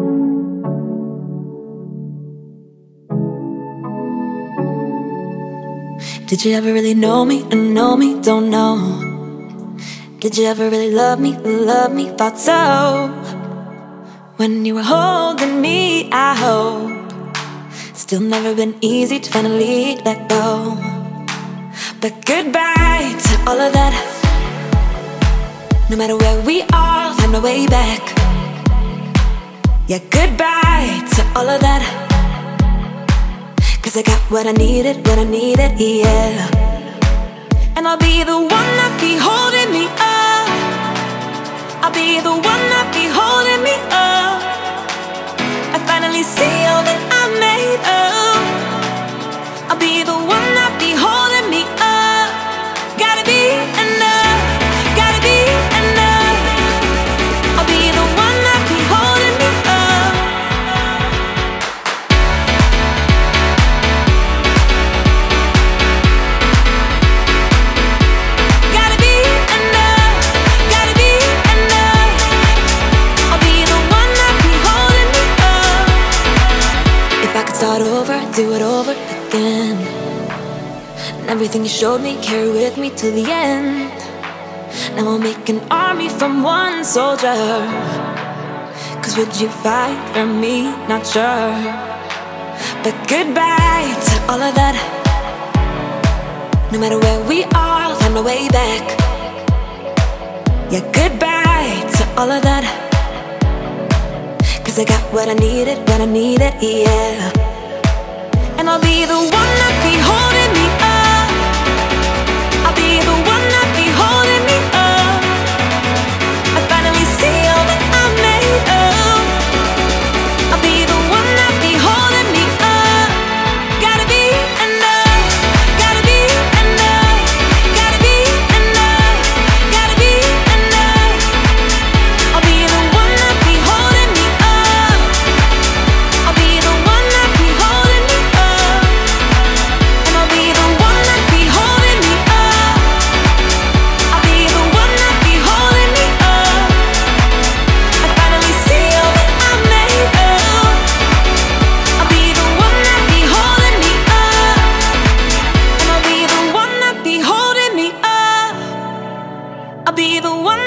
Did you ever really know me and know me? Don't know. Did you ever really love me? Love me? Thought so. When you were holding me, I hope. Still never been easy to finally let go. But goodbye to all of that. No matter where we are, find a way back. Yeah, goodbye to all of that. 'Cause I got what I needed, yeah. And I'll be the one that be holding me up. I'll be the one that be holding me up. I finally see all that I'm made of. I'll be the one that be holding me up. Gotta be enough, gotta be enough. I'll be the one that be holding me up. Gotta be enough, gotta be enough. I'll be the one that be holding me up. If I could start over, do it over again. And everything you showed me, carry with me till the end. Now we'll make an army from one soldier. 'Cause would you fight for me? Not sure. But goodbye to all of that. No matter where we are, I'll find a way back. Yeah, goodbye to all of that. 'Cause I got what I needed, yeah. And I'll be the one that be holding me up. I'll be the one that be holding me up. I finally see all that I'm made of. I'll be the one that be holding me up. Gotta be enough, gotta be enough, gotta be enough, gotta be enough. I'll be the one that be holding me up. I'll be the one that be holding me up. And I'll be the one that be holding me up. I'll be the one that be holding me up. I finally see all that I'm made of. I'll be the one that be holding me up. And I'll be the one that be holding me up. I'll be the one